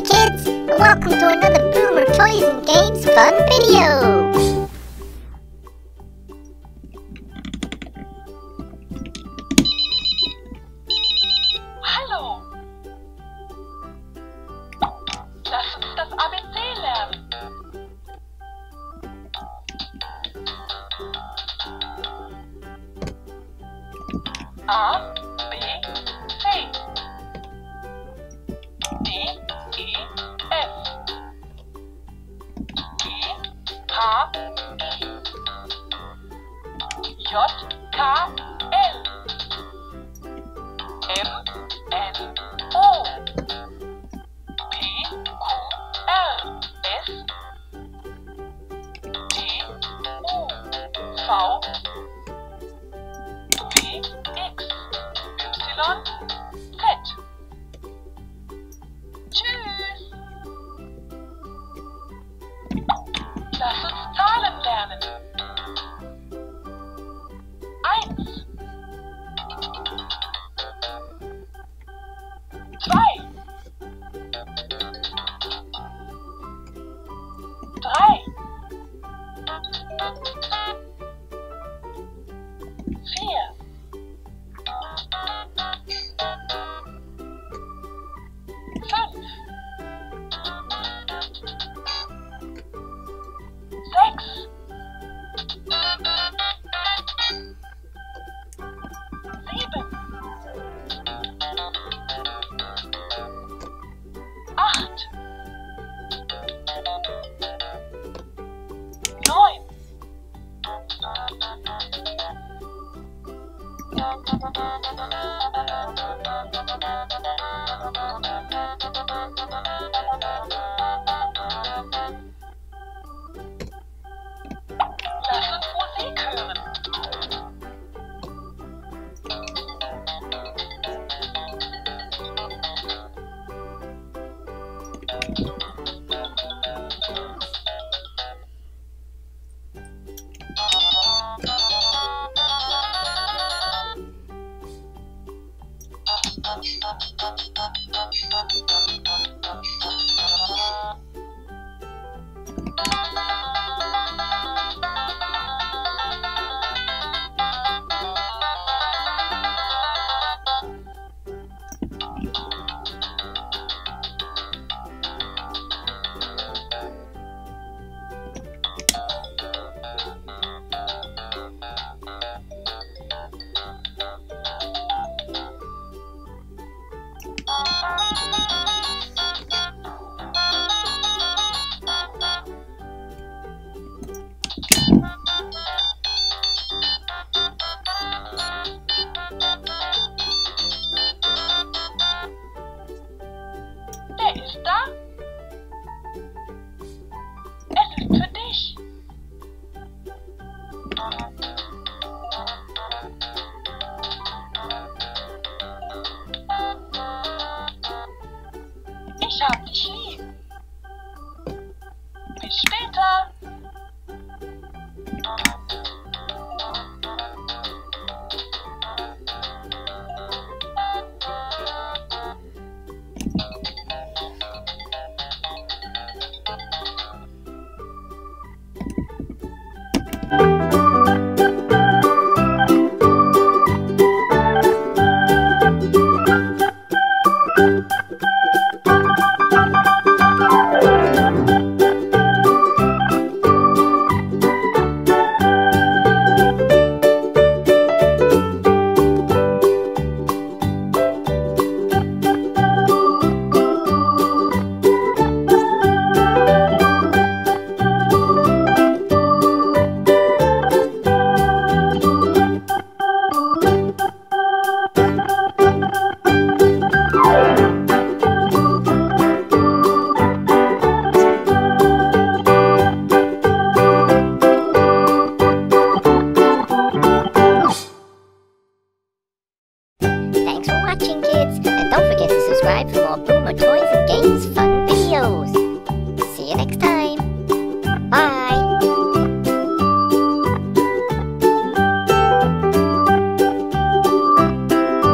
Hey kids, welcome to another Boomer Toys and Games fun video! Hallo! Lass uns das ABC lernen. A, B, C. D, E, F. G, H, I. J, K, L. M, N, O. P, Q, R, S. T, U, V. W, X, Y, Z. Tschüss! Lass uns Zahlen lernen. 1 2 3 4 5 6 7 8 9 Lass uns Musik hören. Wer ist da? Es ist für dich. Ich hab dich lieb. Bis später. Thanks for watching, kids, and don't forget to subscribe for more Boomer Toys and Games